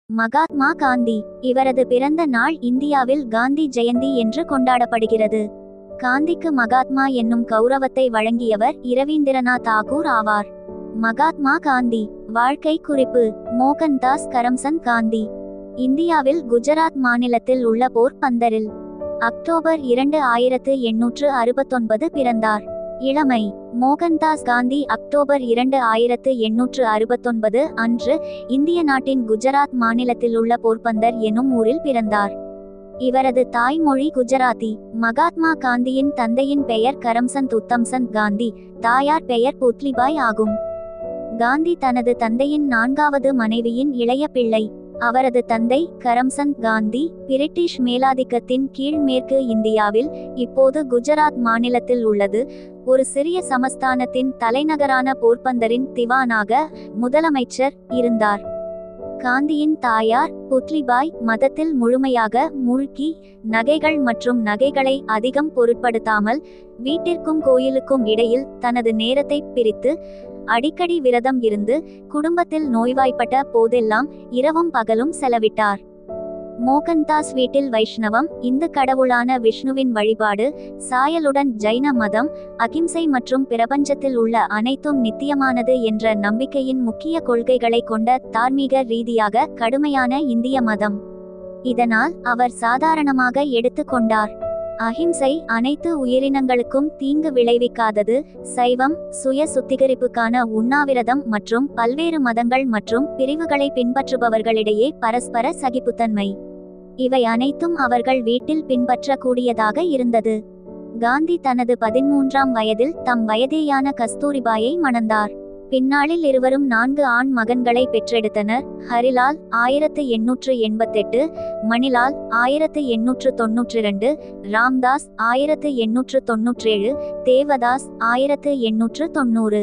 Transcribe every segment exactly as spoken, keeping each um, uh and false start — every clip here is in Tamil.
மகாத்மா காந்தி. இவரது பிறந்த நாள் இந்தியாவில் காந்தி ஜெயந்தி என்று கொண்டாடப்படுகிறது. காந்திக்கு மகாத்மா என்னும் கௌரவத்தை வழங்கியவர் இரவீந்திரநாத் தாகூர் ஆவார். மகாத்மா காந்தி. வாழ்க்கை குறிப்பு. மோகன்தாஸ் கரம்சந்த் காந்தி இந்தியாவில் குஜராத் மாநிலத்தில் உள்ள போர்பந்தரில் அக்டோபர் இரண்டு ஆயிரத்து எண்ணூற்று அறுபத்தொன்பது பிறந்தார். இளமை. மோகன்தாஸ் காந்தி அக்டோபர் இரண்டு ஆயிரத்து எண்ணூற்று அறுபத்தொன்பது அன்று இந்திய நாட்டின் குஜராத் மாநிலத்தில் உள்ள போர்பந்தர் எனும் ஊரில் பிறந்தார். இவரது தாய்மொழி குஜராத்தி. மகாத்மா காந்தியின் தந்தையின் பெயர் கரம்சந்த் உத்தம்சந்த் காந்தி, தாயார் பெயர் புத்லிபாய் ஆகும். காந்தி தனது தந்தையின் நான்காவது மனைவியின் இளைய பிள்ளை. அவரது தந்தை கரம்சந்த் காந்தி பிரிட்டிஷ் மேலாதிக்கத்தின் கீழ் மேற்கு இந்தியாவில், இப்போது குஜராத் மாநிலத்தில் உள்ளது, ஒரு சிறிய சமஸ்தானத்தின் தலைநகரான போர்பந்தரின் திவானாக முதலமைச்சர் இருந்தார். காந்தியின் தாயார் புத்லிபாய் மதத்தில் முழுமையாக மூழ்கி நகைகள் மற்றும் நகைகளை அதிகம் பொருட்படுத்தாமல் வீட்டிற்கும் கோயிலுக்கும் இடையில் தனது நேரத்தை பிரித்து அடிக்கடி விரதம் இருந்து குடும்பத்தில் நோய்வாய்ப்பட்ட போதெல்லாம் இரவும் பகலும் செலவிட்டார். மோகன்தாஸ் வீட்டில் வைஷ்ணவம், இந்து கடவுளான விஷ்ணுவின் வழிபாடு, சாயலுடன் ஜைன மதம், அகிம்சை மற்றும் பிரபஞ்சத்தில் உள்ள அனைத்தும் நித்தியமானது என்ற நம்பிக்கையின் முக்கிய கொள்கைகளை கொண்ட தார்மீக ரீதியாக கடுமையான இந்திய மதம். இதனால் அவர் சாதாரணமாக எடுத்து கொண்டார். அஹிம்சை அனைத்து உயிரினங்களுக்கும் தீங்கு விளைவிக்காதது, சைவம் சுய சுத்திகரிப்புக்கான உண்ணாவிரதம் மற்றும் பல்வேறு மதங்கள் மற்றும் பிரிவுகளை பின்பற்றுபவர்களிடையே பரஸ்பர சகிப்புத்தன்மை, இவை அனைத்தும் அவர்கள் வீட்டில் பின்பற்றக்கூடியதாக இருந்தது. காந்தி தனது பதிமூன்றாம் வயதில் தம் வயதேயான கஸ்தூரிபாயை மணந்தார். பின்னாளில் இருவரும் நான்கு ஆண் மகன்களை பெற்றெடுத்தனர். ஹரிலால் ஆயிரத்து எண்ணூற்று எண்பத்தெட்டு, மணிலால் ஆயிரத்து எண்ணூற்று தொன்னூற்றி இரண்டு, ராம்தாஸ் ஆயிரத்து எண்ணூற்று தொன்னூற்றேழு, தேவதாஸ் ஆயிரத்து எண்ணூற்று தொன்னூறு.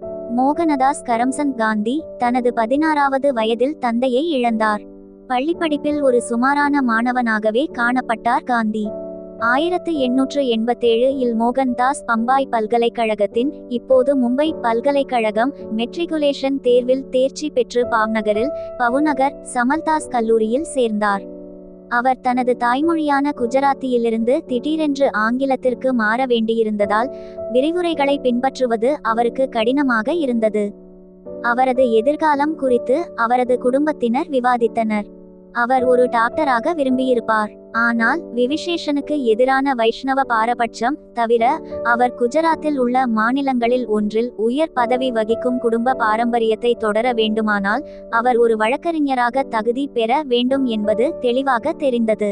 மோகனதாஸ் கரம்சந்த் காந்தி தனது பதினாறாவது வயதில் தந்தையை இழந்தார். பள்ளிப்படிப்பில் ஒரு சுமாரான மாணவனாகவே காணப்பட்டார் காந்தி. ஆயிரத்து எண்ணூற்று எண்பத்தேழு இல் மோகன்தாஸ் பம்பாய் பல்கலைக்கழகத்தின், இப்போது மும்பை பல்கலைக்கழகம், மெட்ரிகுலேஷன் தேர்வில் தேர்ச்சி பெற்று பாவ்நகரில் பவுநகர் சமல்தாஸ் கல்லூரியில் சேர்ந்தார். அவர் தனது தாய்மொழியான குஜராத்தியிலிருந்து திடீரென்று ஆங்கிலத்திற்கு மாற வேண்டியிருந்ததால் விரிவுரைகளை பின்பற்றுவது அவருக்கு கடினமாக இருந்தது. அவரது எதிர்காலம் குறித்து அவரது குடும்பத்தினர் விவாதித்தனர். அவர் ஒரு டாக்டராக விரும்பியிருப்பார். ஆனால் விவிசேஷனுக்கு எதிரான வைஷ்ணவ பாரபட்சம் தவிர அவர் குஜராத்தில் உள்ள மாநிலங்களில் ஒன்றில் உயர் பதவி வகிக்கும் குடும்ப பாரம்பரியத்தை தொடர வேண்டுமானால் அவர் ஒரு வழக்கறிஞராக தகுதி பெற வேண்டும் என்பது தெளிவாக தெரிந்தது.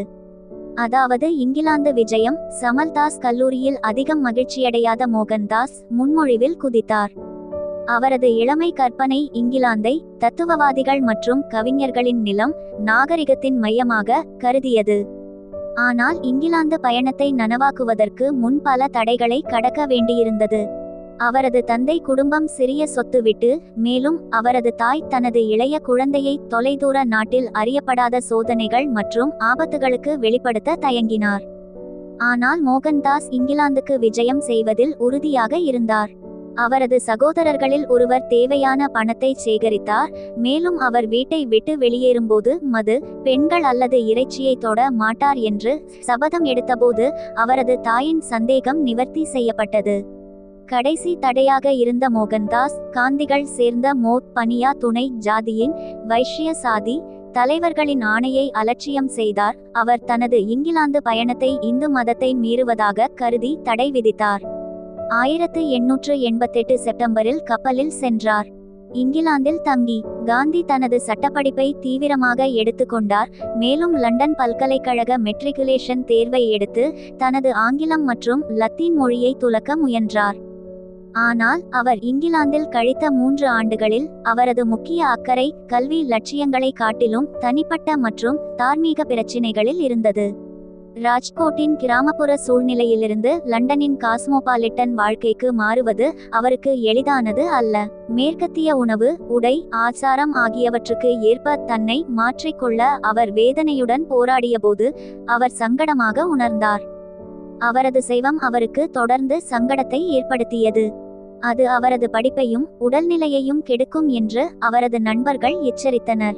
அதாவது இங்கிலாந்து விஜயம். சமல்தாஸ் கல்லூரியில் அதிகம் மகிழ்ச்சியடையாத மோகன்தாஸ் முன்மொழிவில் குதித்தார். அவரது இளமை கற்பனை இங்கிலாந்தை தத்துவவாதிகள் மற்றும் கவிஞர்களின் நிலம், நாகரிகத்தின் மையமாக கருதியது. ஆனால் இங்கிலாந்து பயணத்தை நனவாக்குவதற்கு முன் பல தடைகளை கடக்க வேண்டியிருந்தது. அவரது தந்தை குடும்பம் சிறிய சொத்து விட்டு, மேலும் அவரது தாய் தனது இளைய குழந்தையை தொலைதூர நாட்டில் அறியப்படாத சோதனைகள் மற்றும் ஆபத்துகளுக்கு வெளிப்படுத்த தயங்கினார். ஆனால் மோகன்தாஸ் இங்கிலாந்துக்கு விஜயம் செய்வதில் உறுதியாக இருந்தார். அவரது சகோதரர்களில் ஒருவர் தேவையான பணத்தை சேகரித்தார், மேலும் அவர் வீட்டை விட்டு வெளியேறும்போது மது, பெண்கள் அல்லது இறைச்சியை தொட மாட்டார் என்று சபதம் எடுத்தபோது அவரது தாயின் சந்தேகம் நிவர்த்தி செய்யப்பட்டது. கடைசி தடையாக இருந்த மோகன்தாஸ் காந்திகள் சேர்ந்த மோத் பனியா துணை ஜாதியின் வைஷ்ய சாதி தலைவர்களின் ஆணையை அலட்சியம் செய்தார். அவர் தனது இங்கிலாந்து பயணத்தை இந்து மதத்தை மீறுவதாக கருதி தடை விதித்தார். ஆயிரத்து எண்ணூற்று எண்பத்தெட்டு செப்டம்பரில் கப்பலில் சென்றார். இங்கிலாந்தில் தங்கி காந்தி தனது சட்டப்படிப்பை தீவிரமாக எடுத்துக்கொண்டார். மேலும் லண்டன் பல்கலைக்கழக மெட்ரிகுலேஷன் தேர்வை எடுத்து தனது ஆங்கிலம் மற்றும் லத்தீன் மொழியை துலக்க முயன்றார். ஆனால் அவர் இங்கிலாந்தில் கழித்த மூன்று ஆண்டுகளில் அவரது முக்கிய அக்கறை கல்வி லட்சியங்களை காட்டிலும் தனிப்பட்ட மற்றும் தார்மீக பிரச்சினைகளில் இருந்தது. ராஜ்கோட்டின் கிராமப்புற சூழ்நிலையிலிருந்து லண்டனின் காஸ்மோபாலிட்டன் வாழ்க்கைக்கு மாறுவது அவருக்கு எளிதானது அல்ல. மேற்கத்திய உணவு, உடை, ஆச்சாரம் ஆகியவற்றுக்கு ஏற்ப தன்னை மாற்றிக்கொள்ள அவர் வேதனையுடன் போராடியபோது அவர் சங்கடமாக உணர்ந்தார். அவரது சைவம் அவருக்கு தொடர்ந்து சங்கடத்தை ஏற்படுத்தியது. அது அவரது படிப்பையும் உடல்நிலையையும் கெடுக்கும் என்று அவரது நண்பர்கள் எச்சரித்தனர்.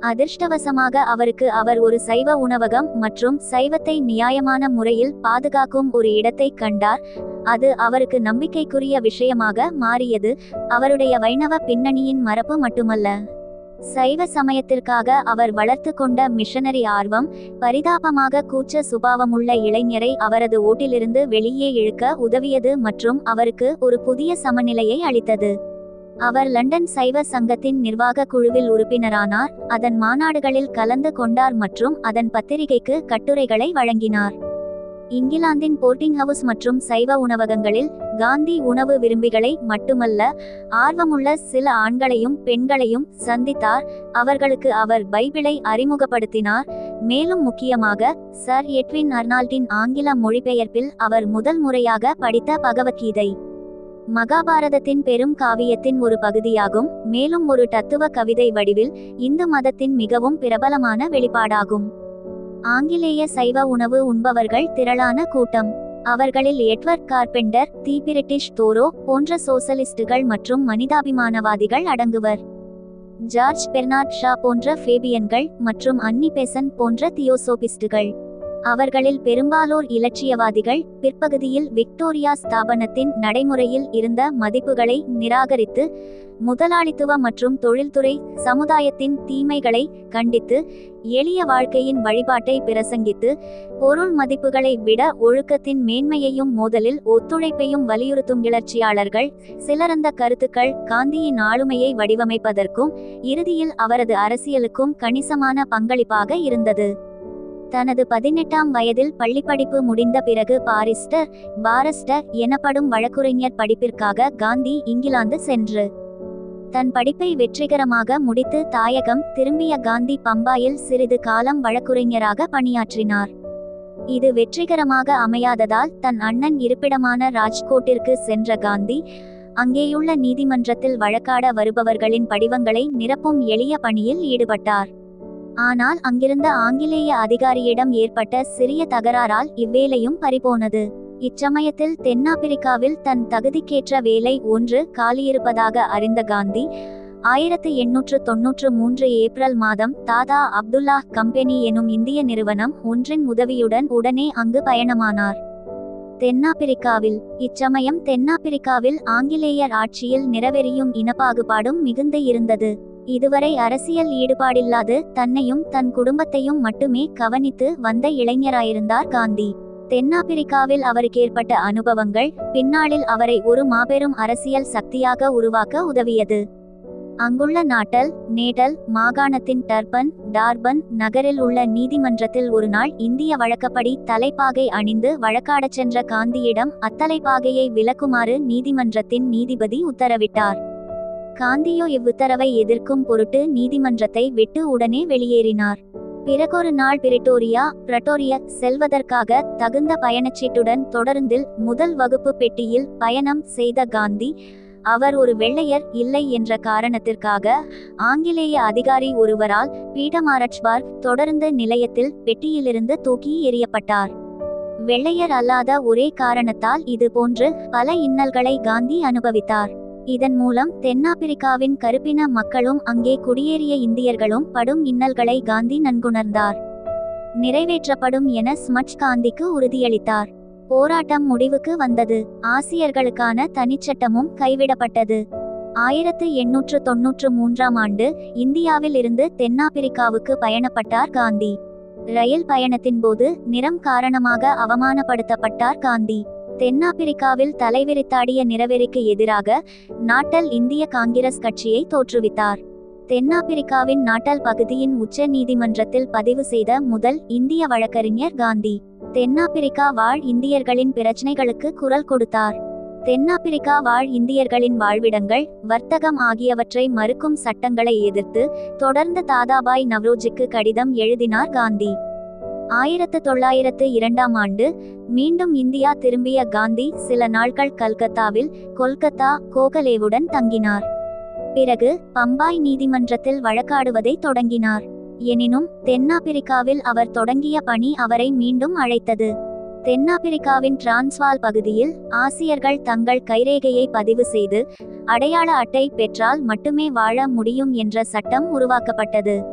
அதிர்ஷ்டவசமாக அவருக்கு அவர் ஒரு சைவ உணவகம் மற்றும் சைவத்தை நியாயமான முறையில் பாதுகாக்கும் ஒரு இடத்தை கண்டார். அது அவருக்கு நம்பிக்கைக்குரிய விஷயமாக மாறியது. அவருடைய வைணவ பின்னணியின் மரபு மட்டுமல்ல, சைவ சமயத்திற்காக அவர் வளர்த்து கொண்ட மிஷனரி ஆர்வம், பரிதாபமாக கூச்ச சுபாவமுள்ள இளைஞரை அவரது ஓட்டிலிருந்து வெளியே இழுக்க உதவியது மற்றும் அவருக்கு ஒரு புதிய சமநிலையை அளித்தது. அவர் லண்டன் சைவ சங்கத்தின் நிர்வாக குழுவில் உறுப்பினரானார், அதன் மாநாடுகளில் கலந்து கொண்டார் மற்றும் அதன் பத்திரிகைக்கு கட்டுரைகளை வழங்கினார். இங்கிலாந்தின் போர்ட்டிங் ஹவுஸ் மற்றும் சைவ உணவகங்களில் காந்தி உணவு விரும்பிகளை மட்டுமல்ல, ஆர்வமுள்ள சில ஆண்களையும் பெண்களையும் சந்தித்தார். அவர்களுக்கு அவர் பைபிளை அறிமுகப்படுத்தினார். மேலும் முக்கியமாக, சர் எட்வின் அர்னால்டின் ஆங்கில மொழிபெயர்ப்பில் அவர் முதல் முறையாக படித்த பகவத்கீதை மகாபாரதத்தின் பெரும் காவியத்தின் ஒரு பகுதியாகும். மேலும் ஒரு தத்துவ கவிதை வடிவில் இந்து மதத்தின் மிகவும் பிரபலமான வெளிப்பாடாகும். ஆங்கிலேய சைவ உணவு உண்பவர்கள் திரளான கூட்டம். அவர்களில் Edward Carpenter, the British Thoreau போன்ற சோசலிஸ்டுகள் மற்றும் மனிதாபிமானவாதிகள் அடங்குவர். ஜார்ஜ் பெர்னார்ட் ஷா போன்ற ஃபேபியன்கள் மற்றும் அன்னி பெசன்ட் போன்ற தியோசோபிஸ்டுகள். அவர்களில் பெரும்பாலோர் இலட்சியவாதிகள். பிற்பகுதியில் விக்டோரியா ஸ்தாபனத்தின் நடைமுறையில் இருந்த மதிப்புகளை நிராகரித்து, முதலாளித்துவ மற்றும் தொழில்துறை சமுதாயத்தின் தீமைகளை கண்டித்து, எளிய வாழ்க்கையின் வழிபாட்டை பிரசங்கித்து, பொருள் மதிப்புகளை விட ஒழுக்கத்தின் மேன்மையையும் மோதலில் ஒத்துழைப்பையும் வலியுறுத்தும் கிளர்ச்சியாளர்கள். சிலரந்த கருத்துக்கள் காந்தியின் ஆளுமையை வடிவமைப்பதற்கும் இறுதியில் அவரது அரசியலுக்கும் கணிசமான பங்களிப்பாக இருந்தது. தனது பதினெட்டாம் வயதில் பள்ளிப்படிப்பு முடிந்த பிறகு பாரிஸ்டர், பாரஸ்டர் எனப்படும் வழக்குரைஞர் படிப்பிற்காக காந்தி இங்கிலாந்து சென்று தன் படிப்பை வெற்றிகரமாக முடித்து தாயகம் திரும்பிய காந்தி பம்பாயில் சிறிது காலம் வழக்குரைஞராக பணியாற்றினார். இது வெற்றிகரமாக அமையாததால் தன் அண்ணன் இருப்பிடமான ராஜ்கோட்டிற்கு சென்ற காந்தி, அங்கேயுள்ள நீதிமன்றத்தில் வழக்காட வருபவர்களின் படிவங்களை நிரப்பும் எளிய பணியில் ஈடுபட்டார். ஆனால் அங்கிருந்த ஆங்கிலேய அதிகாரியிடம் ஏற்பட்ட சிறிய தகராறால் இவ்வேலையும் பறிபோனது. இச்சமயத்தில் தென்னாப்பிரிக்காவில் தன் தகுதிக்கேற்ற வேலை ஒன்று காலியிருப்பதாக அறிந்த காந்தி, ஆயிரத்து எண்ணூற்று தொன்னூற்று மூன்று ஏப்ரல் மாதம் தாதா அப்துல்லா கம்பெனி எனும் இந்திய நிறுவனம் ஒன்றின் உதவியுடன் உடனே அங்கு பயணமானார். தென்னாப்பிரிக்காவில் இச்சமயம் தென்னாப்பிரிக்காவில் ஆங்கிலேயர் ஆட்சியில் நிறவெறியும் இனப்பாகுபாடும் மிகுந்து இருந்தது. இதுவரை அரசியல் ஈடுபாடில்லாது தன்னையும் தன் குடும்பத்தையும் மட்டுமே கவனித்து வந்த இளைஞராயிருந்தார் காந்தி. தென்னாப்பிரிக்காவில் அவருக்கு ஏற்பட்ட அனுபவங்கள் பின்னாளில் அவரை ஒரு மாபெரும் அரசியல் சக்தியாக உருவாக்க உதவியது. அங்குள்ள நாட்டல் நேட்டல் மாகாணத்தின் டர்பன் டார்பன் நகரில் உள்ள நீதிமன்றத்தில் ஒருநாள் இந்திய வழக்கப்படி தலைப்பாகை அணிந்து வழக்காடச் சென்ற காந்தியிடம் அத்தலைப்பாகையை விலக்குமாறு நீதிமன்றத்தின் நீதிபதி உத்தரவிட்டார். காந்தியோ இவ்வுத்தரவை எதிர்க்கும் பொருட்டு நீதிமன்றத்தை விட்டு உடனே வெளியேறினார். பிறகொரு நாள் பிரிட்டோரியா பிரட்டோரிய செல்வதற்காக தகுந்த பயணச்சீட்டுடன் தொடர்ந்தில் முதல் வகுப்பு பெட்டியில் பயணம் செய்த காந்தி, அவர் ஒரு வெள்ளையர் இல்லை என்ற காரணத்திற்காக ஆங்கிலேய அதிகாரி ஒருவரால் பீடமாரட்ச்பார்க் தொடர்ந்து நிலையத்தில் பெட்டியிலிருந்து தூக்கி எறியப்பட்டார். வெள்ளையர் அல்லாத ஒரே காரணத்தால் இது போன்று பல இன்னல்களை காந்தி அனுபவித்தார். இதன் மூலம் தென்னாப்பிரிக்காவின் கருப்பின மக்களும் அங்கே குடியேறிய இந்தியர்களும் படும் இன்னல்களை காந்தி நன்குணர்ந்தார். நிறைவேற்றப்படும் என ஸ்மட்ச் காந்திக்கு உறுதியளித்தார். போராட்டம் முடிவுக்கு வந்தது. ஆசியர்களுக்கான தனிச்சட்டமும் கைவிடப்பட்டது. ஆயிரத்து எண்ணூற்று தொன்னூற்று மூன்றாம் ஆண்டு இந்தியாவில் இருந்து தென்னாப்பிரிக்காவுக்கு பயணப்பட்டார் காந்தி. ரயில் பயணத்தின் போது நிறம் காரணமாக அவமானப்படுத்தப்பட்டார் காந்தி. தென்னாப்பிரிக்காவில் தலைவிரித்தாடிய நிறவெறிக்கு எதிராக நாட்டல் இந்திய காங்கிரஸ் கட்சியை தோற்றுவித்தார். தென்னாப்பிரிக்காவின் நாட்டல் பகுதியின் உச்ச நீதிமன்றத்தில் பதிவு செய்த முதல் இந்திய வழக்கறிஞர் காந்தி. தென்னாப்பிரிக்கா வாழ் இந்தியர்களின் பிரச்சனைகளுக்கு குரல் கொடுத்தார். தென்னாப்பிரிக்கா வாழ் இந்தியர்களின் வாழ்விடங்கள், வர்த்தகம் ஆகியவற்றை மறுக்கும் சட்டங்களை எதிர்த்து தொடர்ந்து தாதாபாய் நவ்ரோஜிக்கு கடிதம் எழுதினார் காந்தி. ஆயிரத்து தொள்ளாயிரத்து இரண்டாம் ஆண்டு மீண்டும் இந்தியா திரும்பிய காந்தி சில நாட்கள் கல்கத்தாவில் கொல்கத்தா கோகலேவுடன் தங்கினார். பிறகு பம்பாய் நீதிமன்றத்தில் வழக்காடுவதை தொடங்கினார். எனினும் தென்னாப்பிரிக்காவில் அவர் தொடங்கிய பணி அவரை மீண்டும் அழைத்தது. தென்னாப்பிரிக்காவின் டிரான்ஸ்வால் பகுதியில் ஆசியர்கள் தங்கள் கைரேகையை பதிவு செய்து அடையாள அட்டை பெற்றால் மட்டுமே வாழ முடியும் என்ற சட்டம் உருவாக்கப்பட்டது.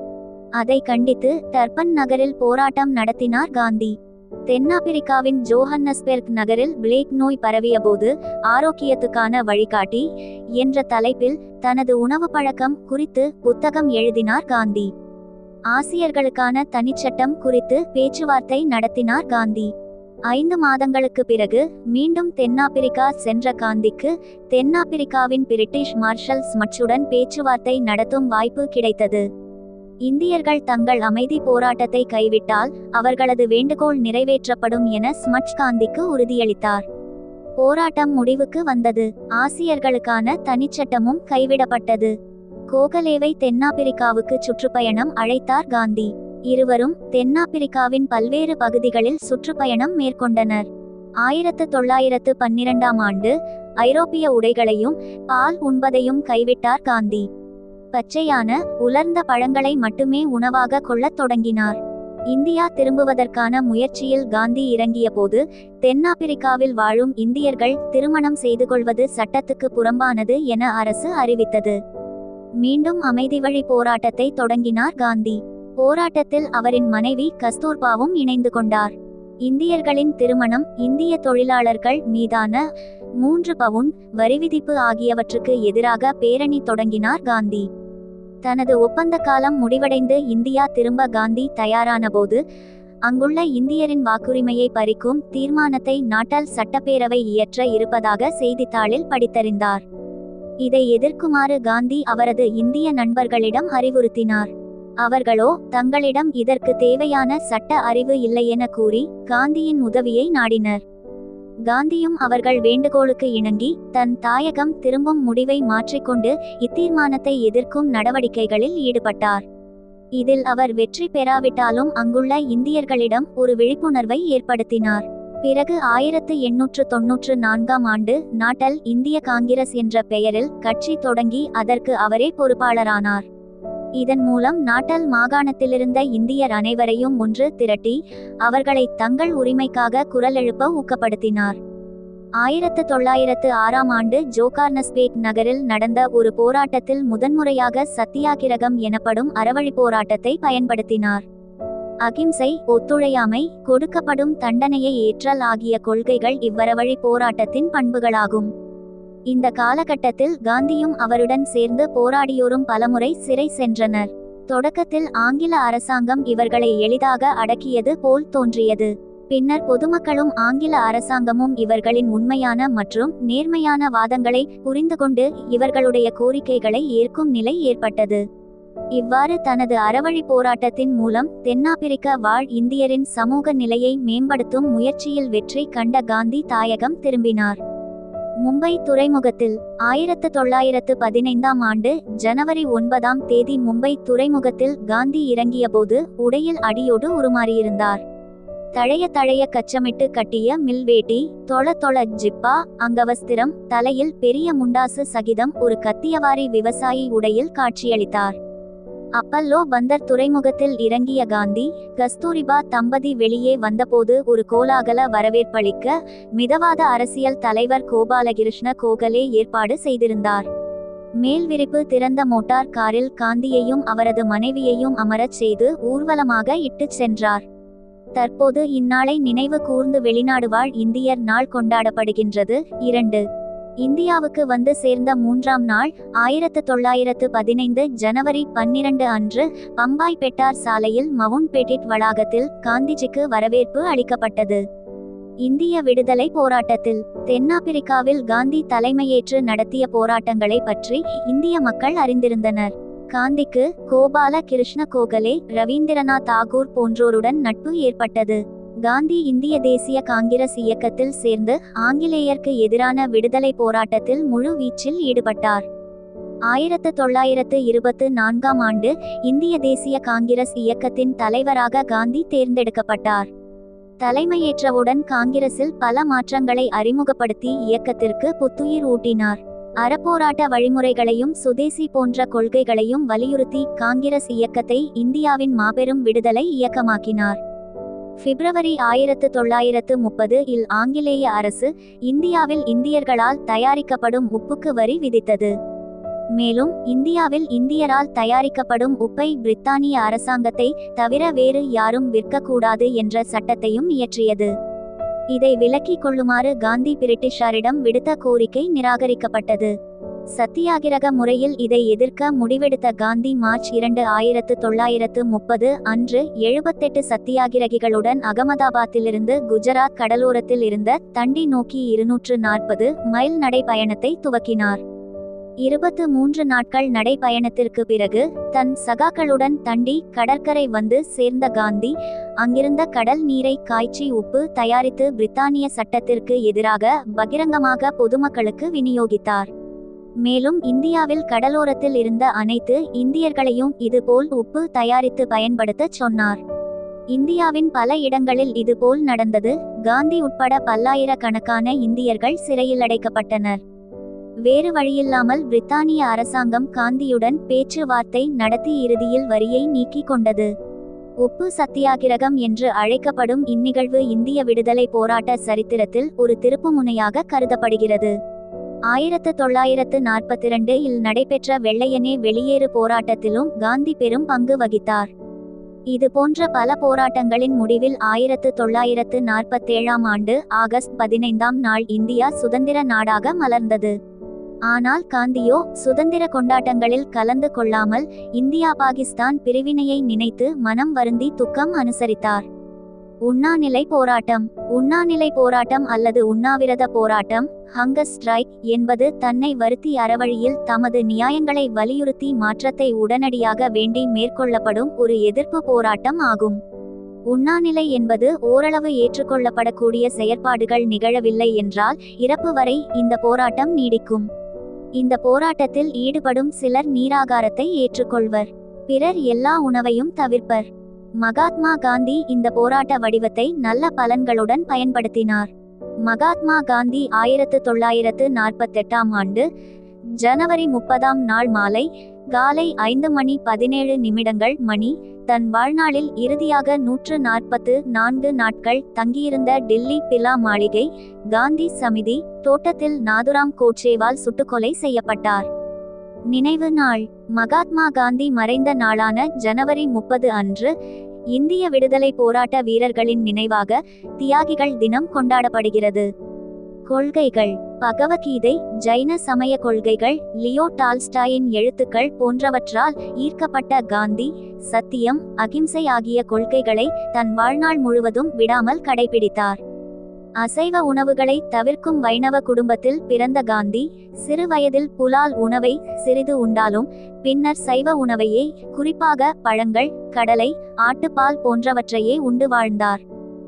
அதை கண்டித்து டர்பன் நகரில் போராட்டம் நடத்தினார் காந்தி. தென்னாப்பிரிக்காவின் ஜோஹன்னஸ்பெர்க் நகரில் பிளேக் நோய் பரவியபோது ஆரோக்கியத்துக்கான வழிகாட்டி என்ற தலைப்பில் தனது உணவு பழக்கம் குறித்து புத்தகம் எழுதினார் காந்தி. ஆசியர்களுக்கான தனிச்சட்டம் குறித்து பேச்சுவார்த்தை நடத்தினார் காந்தி. ஐந்து மாதங்களுக்கு பிறகு மீண்டும் தென்னாப்பிரிக்கா சென்ற காந்திக்கு தென்னாப்பிரிக்காவின் பிரிட்டிஷ் மார்ஷல் ஸ்மட்சுடன் பேச்சுவார்த்தை நடத்தும் வாய்ப்பு கிடைத்தது. இந்தியர்கள் தங்கள் அமைதி போராட்டத்தை கைவிட்டால் அவர்களது வேண்டுகோள் நிறைவேற்றப்படும் என ஸ்மட்ச் காந்திக்கு உறுதியளித்தார். போராட்டம் முடிவுக்கு வந்தது. ஆசியர்களுக்கான தனிச்சட்டமும் கைவிடப்பட்டது. கோகலேவை தென்னாப்பிரிக்காவுக்கு சுற்றுப்பயணம் அழைத்தார் காந்தி. இருவரும் தென்னாப்பிரிக்காவின் பல்வேறு பகுதிகளில் சுற்றுப்பயணம் மேற்கொண்டனர். ஆயிரத்து தொள்ளாயிரத்து பன்னிரண்டாம் ஆண்டு ஐரோப்பிய உடைகளையும் பால் உண்பதையும் கைவிட்டார் காந்தி. பச்சையான உலர்ந்த பழங்களை மட்டுமே உணவாக கொள்ளத் தொடங்கினார். இந்தியா திரும்புவதற்கான முயற்சியில் காந்தி இறங்கிய போது தென்னாப்பிரிக்காவில் வாழும் இந்தியர்கள் திருமணம் செய்து கொள்வது சட்டத்துக்கு புறம்பானது என அரசு அறிவித்தது. மீண்டும் அமைதி வழி போராட்டத்தை தொடங்கினார் காந்தி. போராட்டத்தில் அவரின் மனைவி கஸ்தூர்பாவும் இணைந்து கொண்டார். இந்தியர்களின் திருமணம், இந்திய தொழிலாளர்கள் மீதான மூன்று பவுன் வரிவிதிப்பு ஆகியவற்றுக்கு எதிராக பேரணி தொடங்கினார் காந்தி. தனது ஒப்பந்த காலம் முடிவடைந்து இந்தியா திரும்ப காந்தி தயாரானபோது அங்குள்ள இந்தியரின் வாக்குரிமையை பறிக்கும் தீர்மானத்தை நாட்டால் சட்டப்பேரவை இயற்ற இருப்பதாக செய்தித்தாளில் படித்தறிந்தார். இதை எதிர்க்குமாறு காந்தி அவரது இந்திய நண்பர்களிடம் அறிவுறுத்தினார். அவர்களோ தங்களிடம் இதற்கு தேவையான சட்ட அறிவு இல்லை என கூறி காந்தியின் உதவியை நாடினர். காந்தியும் அவர்கள் வேண்டுகோளுக்கு இணங்கி தன் தாயகம் திரும்பும் முடிவை மாற்றிக்கொண்டு இத்தீர்மானத்தை எதிர்க்கும் நடவடிக்கைகளில் ஈடுபட்டார். இதில் அவர் வெற்றி பெறாவிட்டாலும் அங்குள்ள இந்தியர்களிடம் ஒரு விழிப்புணர்வை ஏற்படுத்தினார். பிறகு ஆயிரத்து எண்ணூற்று தொன்னூற்று நான்காம் ஆண்டு நாட்டல் இந்திய காங்கிரஸ் என்ற பெயரில் கட்சி தொடங்கி அதற்கு அவரே பொறுப்பாளரானார். இதன் மூலம் நாட்டல் மாகாணத்திலிருந்த இந்தியர் அனைவரையும் ஒன்று திரட்டி அவர்களை தங்கள் உரிமைக்காக குரல் எழுப்ப ஊக்கப்படுத்தினார். ஆயிரத்து தொள்ளாயிரத்து ஆறாம் ஆண்டு ஜோகார்னஸ்பேக் நகரில் நடந்த ஒரு போராட்டத்தில் முதன்முறையாக சத்தியாகிரகம் எனப்படும் அறவழி போராட்டத்தை பயன்படுத்தினார். அகிம்சை, ஒத்துழையாமை, கொடுக்கப்படும் தண்டனையை ஏற்றல் ஆகிய கொள்கைகள் இவ்வறவழி போராட்டத்தின் பண்புகளாகும். இந்த காலகட்டத்தில் காந்தியும் அவருடன் சேர்ந்து போராடியோரும் பலமுறை சிறை சென்றனர். தொடக்கத்தில் ஆங்கில அரசாங்கம் இவர்களை எளிதாக அடக்கியது போல் தோன்றியது. பின்னர் பொதுமக்களும் ஆங்கில அரசாங்கமும் இவர்களின் உண்மையான மற்றும் நேர்மையான வாதங்களை புரிந்துகொண்டு இவர்களுடைய கோரிக்கைகளை ஏற்கும் நிலை ஏற்பட்டது. இவ்வாறு தனது அறவழி போராட்டத்தின் மூலம் தென்னாப்பிரிக்க வாழ் இந்தியரின் சமூக நிலையை மேம்படுத்தும் முயற்சியில் வெற்றி கண்ட காந்தி தாயகம் திரும்பினார். மும்பை துறைமுகத்தில் ஆயிரத்து தொள்ளாயிரத்து பதினைந்தாம் ஆண்டு ஜனவரி ஒன்பதாம் தேதி மும்பை துறைமுகத்தில் காந்தி இறங்கியபோது உடையில் அடியோடு உருமாறியிருந்தார். தழைய தழைய கச்சமிட்டு கட்டிய மில்வேட்டி, தொள தொள ஜிப்பா, அங்கவஸ்திரம், தலையில் பெரிய முண்டாசு சகிதம் ஒரு கத்தியவாரி விவசாயி உடையில் காட்சியளித்தார். அப்பல்லோ பந்தர் துறைமுகத்தில் இறங்கிய காந்தி கஸ்தூரிபா தம்பதி வெளியே வந்தபோது ஒரு கோலாகல வரவேற்பளிக்க மிதவாத அரசியல் தலைவர் கோபாலகிருஷ்ண கோகலே ஏற்பாடு செய்திருந்தார். மேல் விரிப்பு திறந்த மோட்டார் காரில் காந்தியையும் அவரது மனைவியையும் அமரச் செய்து ஊர்வலமாக இட்டுச் சென்றார். தற்போது இந்நாளை நினைவு கூர்ந்து வெளிநாடு வாழ் இந்தியர் நாள் கொண்டாடப்படுகின்றது. இரண்டு இந்தியாவுக்கு வந்து சேர்ந்த மூன்றாம் நாள் ஆயிரத்து தொள்ளாயிரத்து பதினைந்து ஜனவரி பன்னிரண்டு அன்று பம்பாய் பெட்டார் சாலையில் மவுண்ட் பெட்டிட் வளாகத்தில் காந்திஜிக்கு வரவேற்பு அளிக்கப்பட்டது. இந்திய விடுதலை போராட்டத்தில் தென்னாப்பிரிக்காவில் காந்தி தலைமையேற்று நடத்திய போராட்டங்களை பற்றி இந்திய மக்கள் அறிந்திருந்தனர். காந்திக்கு கோபால கிருஷ்ண கோகலே, ரவீந்திரநாத் தாகூர் போன்றோருடன் நட்பு ஏற்பட்டது. காந்தி இந்திய தேசிய காங்கிரஸ் இயக்கத்தில் சேர்ந்து ஆங்கிலேயருக்கு எதிரான விடுதலை போராட்டத்தில் முழு வீச்சில் ஈடுபட்டார். ஆயிரத்து தொள்ளாயிரத்து இருபத்து நான்காம் ஆண்டு இந்திய தேசிய காங்கிரஸ் இயக்கத்தின் தலைவராக காந்தி தேர்ந்தெடுக்கப்பட்டார். தலைமையேற்றவுடன் காங்கிரஸில் பல மாற்றங்களை அறிமுகப்படுத்தி இயக்கத்திற்கு புத்துயிர் ஊட்டினார். அறப்போராட்ட வழிமுறைகளையும் சுதேசி போன்ற கொள்கைகளையும் வலியுறுத்தி காங்கிரஸ் இயக்கத்தை இந்தியாவின் மாபெரும் விடுதலை இயக்கமாக்கினார். பிப்ரவரி ஆயிரத்து தொள்ளாயிரத்து முப்பது இல் ஆங்கிலேய அரசு இந்தியாவில் இந்தியர்களால் தயாரிக்கப்படும் உப்புக்கு வரி விதித்தது. மேலும் இந்தியாவில் இந்தியரால் தயாரிக்கப்படும் உப்பை பிரித்தானிய அரசாங்கத்தை தவிர வேறு யாரும் விற்கக்கூடாது என்ற சட்டத்தையும் இயற்றியது. இதை விலக்கிக் கொள்ளுமாறு காந்தி பிரிட்டிஷாரிடம் விடுத்த கோரிக்கை நிராகரிக்கப்பட்டது. சத்தியாகிரக முறையில் இதை எதிர்க்க முடிவெடுத்த காந்தி மார்ச் இரண்டு ஆயிரத்து தொள்ளாயிரத்து முப்பது அன்று எழுபத்தெட்டு சத்தியாகிரகிகளுடன் அகமதாபாத்திலிருந்து குஜராத் கடலோரத்தில் இருந்த தண்டி நோக்கி இருநூற்று நாற்பது மைல் நடைபயணத்தை துவக்கினார். இருபத்து மூன்று நாட்கள் நடைபயணத்திற்கு பிறகு தன் சகாக்களுடன் தண்டி கடற்கரை வந்து சேர்ந்த காந்தி அங்கிருந்த கடல் நீரை காய்ச்சி உப்பு தயாரித்து பிரித்தானிய சட்டத்திற்கு எதிராக பகிரங்கமாக பொதுமக்களுக்கு விநியோகித்தார். மேலும் இந்தியாவில் கடலோரத்தில் இருந்த அனைத்து இந்தியர்களையும் இதுபோல் உப்பு தயாரித்து பயன்படுத்த சொன்னார். இந்தியாவின் பல இடங்களில் இதுபோல் நடந்தது. காந்தி உட்பட பல்லாயிரக்கணக்கான இந்தியர்கள் சிறையில் அடைக்கப்பட்டனர். வேறு வழியில்லாமல் பிரித்தானிய அரசாங்கம் காந்தியுடன் பேச்சுவார்த்தை நடத்தி இறுதியில் வரியை நீக்கிக் கொண்டது. உப்பு சத்தியாகிரகம் என்று அழைக்கப்படும் இந்நிகழ்வு இந்திய விடுதலை போராட்ட சரித்திரத்தில் ஒரு திருப்புமுனையாக கருதப்படுகிறது. ஆயிரத்து தொள்ளாயிரத்து நாற்பத்தி இரண்டு இல் நடைபெற்ற வெள்ளையனே வெளியேறு போராட்டத்திலும் காந்தி பெரும் பங்கு வகித்தார். இது போன்ற பல போராட்டங்களின் முடிவில் ஆயிரத்து தொள்ளாயிரத்து நாற்பத்தேழாம் ஆண்டு ஆகஸ்ட் பதினைந்தாம் நாள் இந்தியா சுதந்திர நாடாக மலர்ந்தது. ஆனால் காந்தியோ சுதந்திர கொண்டாட்டங்களில் கலந்து கொள்ளாமல் இந்தியா பாகிஸ்தான் பிரிவினையை நினைத்து மனம் வருந்தி துக்கம் அனுசரித்தார். உண்ணாநிலை போராட்டம் உண்ணாநிலை போராட்டம் அல்லது உண்ணாவிரத போராட்டம் ஹங்கர் ஸ்ட்ரைக் என்பது தன்னை வருத்தி அறவழியில் தமது நியாயங்களை வலியுறுத்தி மாற்றத்தை உடனடியாக வேண்டி மேற்கொள்ளப்படும் ஒரு எதிர்ப்பு போராட்டம் ஆகும். உண்ணாநிலை என்பது ஓரளவு ஏற்றுக்கொள்ளப்படக்கூடிய செயற்பாடுகள் நிகழவில்லை என்றால் இறப்பு வரை இந்த போராட்டம் நீடிக்கும். இந்த போராட்டத்தில் ஈடுபடும் சிலர் நீராகாரத்தை ஏற்றுக்கொள்வர், பிறர் எல்லா உணவையும் தவிர்ப்பர். மகாத்மா காந்தி இந்த போராட்ட வடிவத்தை நல்ல பலன்களுடன் பயன்படுத்தினார். மகாத்மா காந்தி ஆயிரத்து தொள்ளாயிரத்து நாற்பத்தெட்டாம் ஆண்டு ஜனவரி முப்பதாம் நாள் மாலை காலை ஐந்து மணி பதினேழு நிமிடங்கள் மணி தன் வாழ்நாளில் இறுதியாக நூற்று நாற்பத்து நான்கு நாட்கள் தங்கியிருந்த டில்லி பிலா மாளிகை காந்தி சமிதி தோட்டத்தில் நாதுராம் கோட்சேவால் சுட்டுக்கொலை செய்யப்பட்டார். நினைவு நாள் மகாத்மா காந்தி மறைந்த நாளான ஜனவரி முப்பது அன்று இந்திய விடுதலை போராட்ட வீரர்களின் நினைவாக தியாகிகள் தினம் கொண்டாடப்படுகிறது. கொள்கைகள் பகவத்கீதை, ஜைன சமய கொள்கைகள், லியோ டால்ஸ்டாயின் எழுத்துக்கள் போன்றவற்றால் ஈர்க்கப்பட்ட காந்தி சத்தியம், அகிம்சை ஆகிய கொள்கைகளை தன் வாழ்நாள் முழுவதும் விடாமல் கடைபிடித்தார். அசைவ உணவுகளை தவிர்க்கும் வைணவ குடும்பத்தில் பிறந்த காந்தி சிறு வயதில் புலால் உணவை சிறிது உண்டாலும் பின்னர் சைவ உணவையே, குறிப்பாக பழங்கள், கடலை, ஆட்டுப்பால் போன்றவற்றையே உண்டு வாழ்ந்தார்.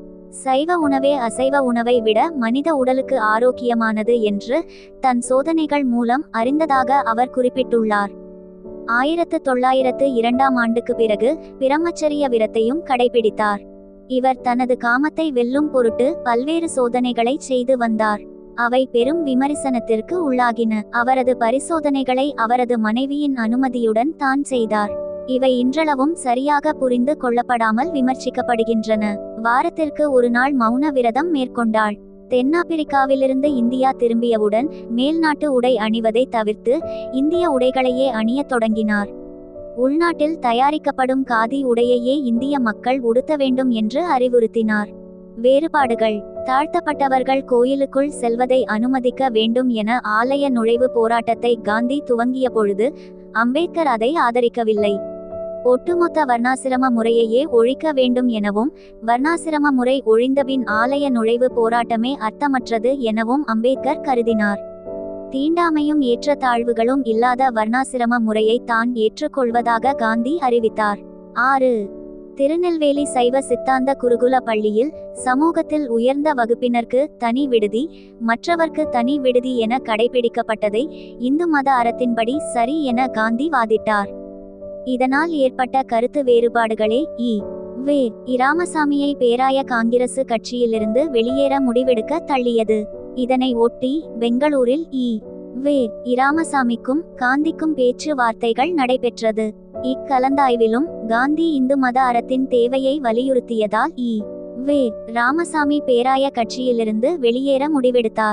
சைவ உணவே அசைவ உணவை விட மனித உடலுக்கு ஆரோக்கியமானது என்று தன் சோதனைகள் மூலம் அறிந்ததாக அவர் குறிப்பிட்டுள்ளார். ஆயிரத்து தொள்ளாயிரத்து இரண்டாம் ஆண்டுக்கு பிறகு பிரம்மச்சரிய விரத்தையும் கடைபிடித்தார். இவர் தனது காமத்தை வெல்லும் பொருட்டு பல்வேறு சோதனைகளை செய்து வந்தார். அவை பெரும் விமர்சனத்திற்கு உள்ளாகின. அவரது பரிசோதனைகளை அவரது மனைவியின் அனுமதியுடன் தான் செய்தார். இவை இன்றளவும் சரியாக புரிந்து கொள்ளப்படாமல் விமர்சிக்கப்படுகின்றன. வாரத்திற்கு ஒரு நாள் மௌன விரதம் மேற்கொண்டாள். தென்னாப்பிரிக்காவிலிருந்து இந்தியா திரும்பியவுடன் மேல்நாட்டு உடை அணிவதை தவிர்த்து இந்திய உடைகளையே அணியத் தொடங்கினார். உள்நாட்டில் தயாரிக்கப்படும் காதி உடையையே இந்திய மக்கள் உடுத்த வேண்டும் என்று அறிவுறுத்தினார். வேறுபாடுகள் தாழ்த்தப்பட்டவர்கள் கோயிலுக்குள் செல்வதை அனுமதிக்க வேண்டும் என ஆலய நுழைவு போராட்டத்தை காந்தி துவங்கிய பொழுது அம்பேத்கர் அதை ஆதரிக்கவில்லை. ஒட்டுமொத்த வர்ணாசிரம முறையையே ஒழிக்க வேண்டும் எனவும் வர்ணாசிரம முறை ஒழிந்தபின் ஆலய நுழைவு போராட்டமே அர்த்தமற்றது எனவும் அம்பேத்கர் கருதினார். தீண்டாமையும் ஏற்றத்தாழ்வுகளும் இல்லாத வர்ணாசிரம முறையை தான் ஏற்றுக்கொள்வதாக காந்தி அறிவித்தார். ஆறு திருநெல்வேலி சைவ சித்தாந்த குருகுல பள்ளியில் சமூகத்தில் உயர்ந்த வகுப்பினருக்கு தனி விடுதி, மற்றவர்க்கு தனி விடுதி என கடைபிடிக்கப்பட்டதை இந்து மத அறத்தின்படி சரி என காந்தி வாதிட்டார். இதனால் ஏற்பட்ட கருத்து வேறுபாடுகளே இ வே இராமசாமியை பேராய காங்கிரசு கட்சியிலிருந்து வெளியேற முடிவெடுக்க தள்ளியது. இதனை ஒட்டி பெங்களூரில் இ வே இராமசாமிக்கும் காந்திக்கும் பேச்சு வார்த்தைகள் நடைபெற்றது. இக்கலந்தாய்விலும் காந்தி இந்து மத அறத்தின் தேவையை வலியுறுத்தியதால் இ வே ராமசாமி பேராய கட்சியிலிருந்து வெளியேற முடிவெடுத்தார்.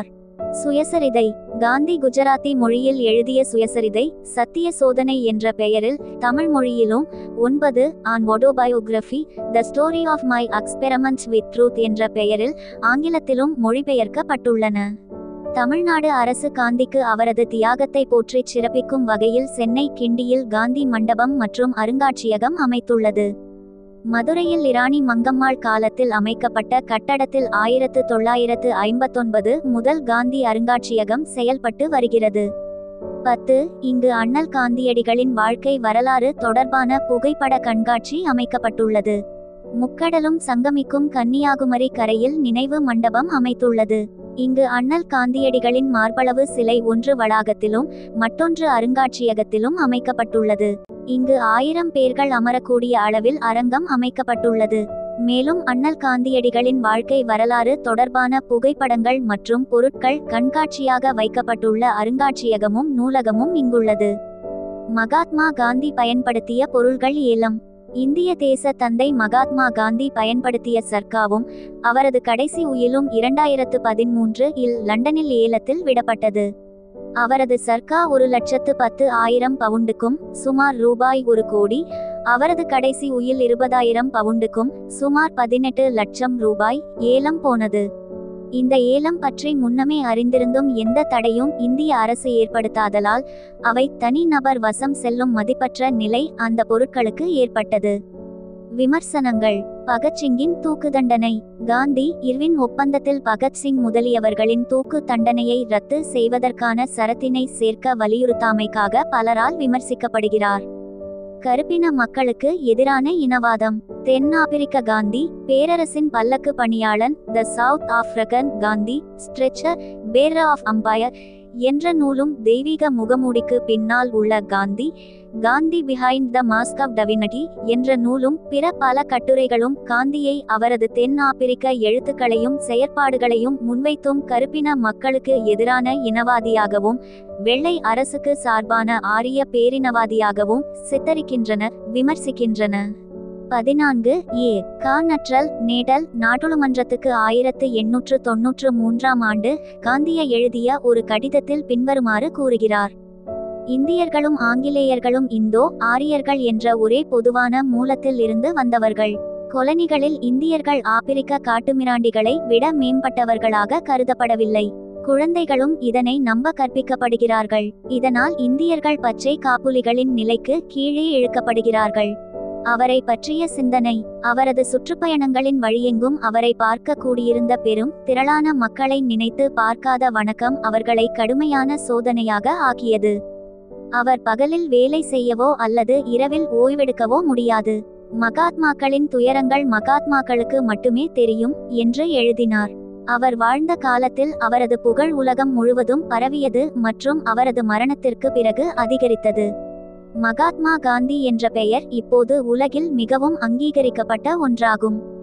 சுயசரிதை. காந்தி குஜராத்தி மொழியில் எழுதிய சுயசரிதை சத்திய சோதனை என்ற பெயரில் தமிழ் மொழியிலும் ஒன்பது an autobiography the story of my experiments with truth என்ற பெயரில் ஆங்கிலத்திலும் மொழிபெயர்க்கப்பட்டுள்ளன. தமிழ்நாடு அரசு காந்திக்கு அவரது தியாகத்தை போற்றிச் சிறப்பிக்கும் வகையில் சென்னை கிண்டியில் காந்தி மண்டபம் மற்றும் அருங்காட்சியகம் அமைத்துள்ளது. மதுரையில் இராணி மங்கம்மாள் காலத்தில் அமைக்கப்பட்ட கட்டடத்தில் ஆயிரத்து தொள்ளாயிரத்து ஐம்பத்தொன்பது முதல் காந்தி அருங்காட்சியகம் செயல்பட்டு வருகிறது. பத்து இங்கு அண்ணல் காந்தியடிகளின் வாழ்க்கை வரலாறு தொடர்பான புகைப்பட கண்காட்சி அமைக்கப்பட்டுள்ளது. முக்கடலும் சங்கமிக்கும் கன்னியாகுமரி கரையில் நினைவு மண்டபம் அமைத்துள்ளது. இங்கு அண்ணல் காந்தியடிகளின் மார்பளவு சிலை ஒன்று வளாகத்திலும் மற்றொன்று அருங்காட்சியகத்திலும் அமைக்கப்பட்டுள்ளது. இங்கு ஆயிரம் பேர்கள் அமரக்கூடிய அளவில் அரங்கம் அமைக்கப்பட்டுள்ளது. மேலும் அண்ணல் காந்தியடிகளின் வாழ்க்கை வரலாறு தொடர்பான புகைப்படங்கள் மற்றும் பொருட்கள் கண்காட்சியாக வைக்கப்பட்டுள்ள அருங்காட்சியகமும் நூலகமும் இங்குள்ளது. மகாத்மா காந்தி பயன்படுத்திய பொருள்கள் ஏலம். இந்திய தேச தந்தை மகாத்மா காந்தி பயன்படுத்திய சர்க்காவும் அவரது கடைசி உயிலும் இரண்டாயிரத்து பதிமூன்று இல் லண்டனில் ஏலத்தில் விடப்பட்டது. அவரது சர்க்கா ஒரு லட்சத்து பத்து ஆயிரம் பவுண்டுக்கும் சுமார் ரூபாய் ஒரு கோடி, அவரது கடைசி உயில் இருபதாயிரம் பவுண்டுக்கும் சுமார் பதினெட்டு லட்சம் ரூபாய் ஏலம் போனது. இந்த ஏலம் பற்றி முன்னமே அறிந்திருந்தும் எந்த தடையும் இந்திய அரசு ஏற்படுத்தாதலால் அவை தனி நபர் வசம் செல்லும் மதிப்பற்ற நிலை அந்த பொருட்களுக்கு ஏற்பட்டது. விமர்சனங்கள். பகத்சிங்கின் தூக்கு தண்டனை. காந்தி இர்வின் ஒப்பந்தத்தில் பகத்சிங் முதலியவர்களின் தூக்கு தண்டனையை ரத்து செய்வதற்கான சரத்தினை சேர்க்க வலியுறுத்தாமைக்காக பலரால் விமர்சிக்கப்படுகிறார். கருப்பின மக்களுக்கு எதிரான இனவாதம். தென் ஆப்பிரிக்க காந்தி, பேரரசின் பல்லக்கு பணியாளன், the South African Gandhi, stretcher bearer of empire என்ற நூலும் தெய்வீக முகமூடிக்கு பின்னால் உள்ள Gandhi, Gandhi behind the mask of divinity என்ற நூலும் பிற பல கட்டுரைகளும் காந்தியை அவரது தென் ஆப்பிரிக்க எழுத்துக்களையும் செயற்பாடுகளையும் முன்வைத்தும் கருப்பின மக்களுக்கு எதிரான இனவாதியாகவும் வெள்ளை அரசுக்கு சார்பான ஆரிய பேரினவாதியாகவும் சித்தரிக்கின்றன, விமர்சிக்கின்றன. பதினான்கு ஏ கார்னட்ரல் நேடல் நாடாளுமன்றத்துக்கு ஆயிரத்து எண்ணூற்று தொன்னூற்று மூன்றாம் ஆண்டு காந்திய எழுதிய ஒரு கடிதத்தில் பின்வருமாறு கூறுகிறார். இந்தியர்களும் ஆங்கிலேயர்களும் இந்தோ ஆரியர்கள் என்ற ஒரே பொதுவான மூலத்தில் இருந்து வந்தவர்கள். கொலனிகளில் இந்தியர்கள் ஆப்பிரிக்க காட்டுமிராண்டிகளை விட மேம்பட்டவர்களாக கருதப்படவில்லை. குழந்தைகளும் இதனை நம்ப கற்பிக்கப்படுகிறார்கள். இதனால் இந்தியர்கள் பச்சை காப்புலிகளின் நிலைக்கு கீழே இழுக்கப்படுகிறார்கள். அவரை பற்றிய சிந்தனை. அவரது சுற்றுப்பயணங்களின் வழியெங்கும் அவரை பார்க்க கூடியிருந்த பெரும் திரளான மக்களை நினைத்து பார்க்காத வணக்கம் அவர்களை கடுமையான சோதனையாக ஆக்கியது. அவர் பகலில் வேலை செய்யவோ அல்லது இரவில் ஓய்வெடுக்கவோ முடியாது. மகாத்மாக்களின் துயரங்கள் மகாத்மாக்களுக்கு மட்டுமே தெரியும் என்று எழுதினார். அவர் வாழ்ந்த காலத்தில் அவரது புகழ் உலகம் முழுவதும் பரவியது மற்றும் அவரது மரணத்திற்கு பிறகு அதிகரித்தது. மகாத்மா காந்தி என்ற பெயர் இப்போது உலகில் மிகவும் அங்கீகரிக்கப்பட்ட ஒன்றாகும்.